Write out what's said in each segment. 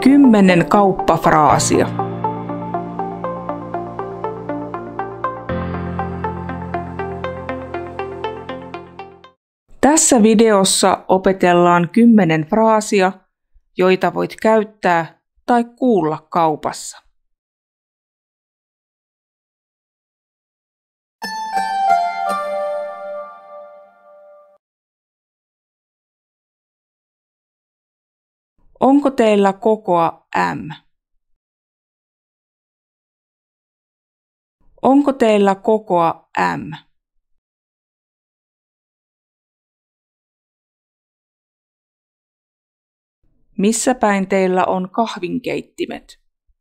10 kauppafraasia. Tässä videossa opetellaan 10 fraasia, joita voit käyttää tai kuulla kaupassa. Onko teillä kokoa M? Onko teillä kokoa M? Missä päin teillä on kahvinkeittimet?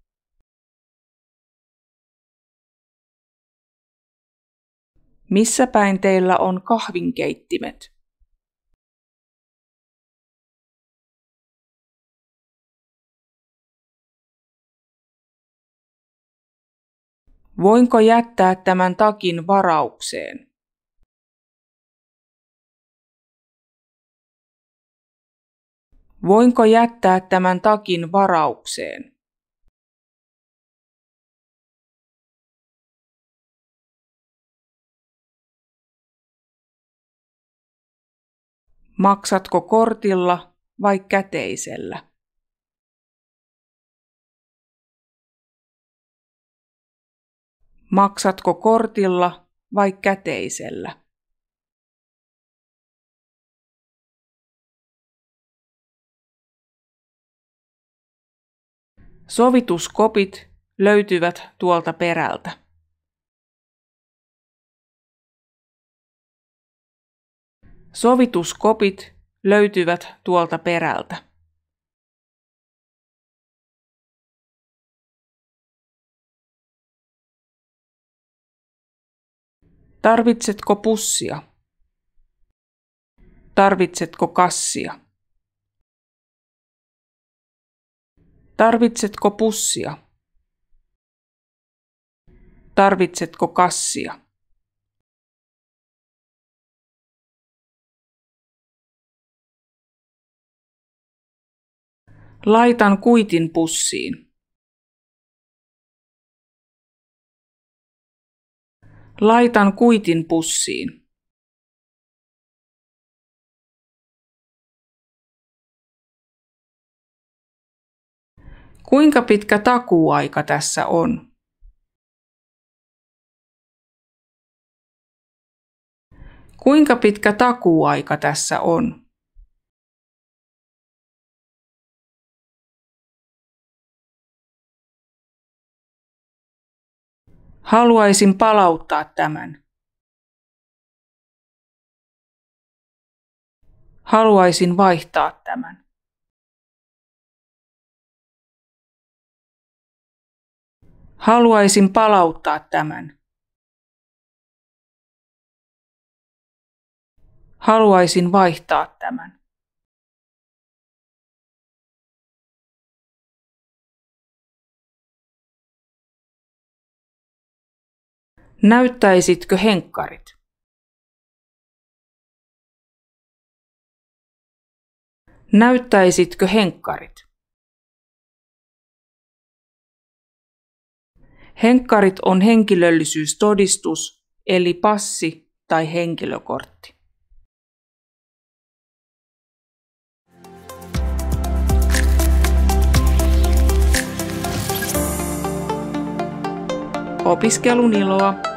Missä päin teillä on kahvinkeittimet? Voinko jättää tämän takin varaukseen? Voinko jättää tämän takin varaukseen? Maksatko kortilla vai käteisellä? Maksatko kortilla vai käteisellä? Sovituskopit löytyvät tuolta perältä. Sovituskopit löytyvät tuolta perältä. Tarvitsetko pussia? Tarvitsetko kassia? Tarvitsetko pussia? Tarvitsetko kassia? Laitan kuitin pussiin. Laitan kuitin pussiin. Kuinka pitkä takuuaika tässä on? Kuinka pitkä takuuaika tässä on? Haluaisin palauttaa tämän. Haluaisin vaihtaa tämän. Haluaisin palauttaa tämän. Haluaisin vaihtaa tämän. Näyttäisitkö henkkarit? Näyttäisitkö henkkarit? Henkkarit on henkilöllisyystodistus, eli passi tai henkilökortti. Opiskelun iloa!